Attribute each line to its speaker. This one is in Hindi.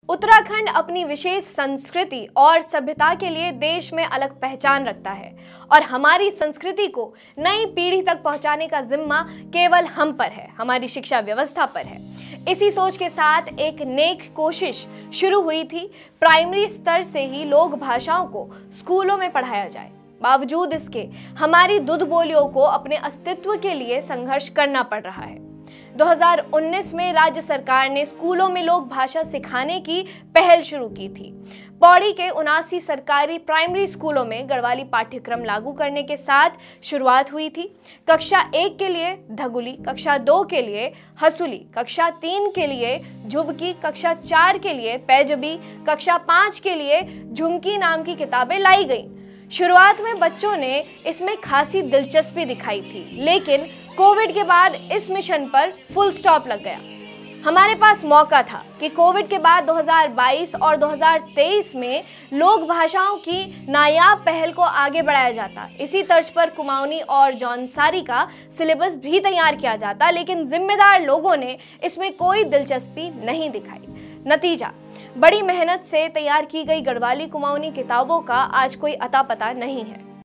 Speaker 1: उत्तराखंड अपनी विशेष संस्कृति और सभ्यता के लिए देश में अलग पहचान रखता है और हमारी संस्कृति को नई पीढ़ी तक पहुंचाने का जिम्मा केवल हम पर है, हमारी शिक्षा व्यवस्था पर है। इसी सोच के साथ एक नेक कोशिश शुरू हुई थी, प्राइमरी स्तर से ही लोक भाषाओं को स्कूलों में पढ़ाया जाए। बावजूद इसके हमारी दुध बोलियों को अपने अस्तित्व के लिए संघर्ष करना पड़ रहा है। 2019 में राज्य सरकार ने स्कूलों में लोक भाषा सिखाने की पहल शुरू की थी। पौड़ी के 79 सरकारी प्राइमरी स्कूलों में गढ़वाली पाठ्यक्रम लागू करने के साथ शुरुआत हुई थी। कक्षा 1 के लिए धगुली, कक्षा 2 के लिए हसुली, कक्षा 3 के लिए झुबकी, कक्षा 4 के लिए पैजबी, कक्षा 5 के लिए झुमकी नाम की किताबें लाई गईं। शुरुआत में बच्चों ने इसमें खासी दिलचस्पी दिखाई थी, लेकिन कोविड के बाद इस मिशन पर फुल स्टॉप लग गया। हमारे पास मौका था कि कोविड के बाद 2022 और 2023 में लोक भाषाओं की नायाब पहल को आगे बढ़ाया जाता। इसी तर्ज पर कुमाऊनी और जौनसारी का सिलेबस भी तैयार किया जाता, लेकिन जिम्मेदार लोगों ने इसमें कोई दिलचस्पी नहीं दिखाई। नतीजा, बड़ी मेहनत से तैयार की गई गढ़वाली कुमाऊनी किताबों का आज कोई अता पता नहीं है।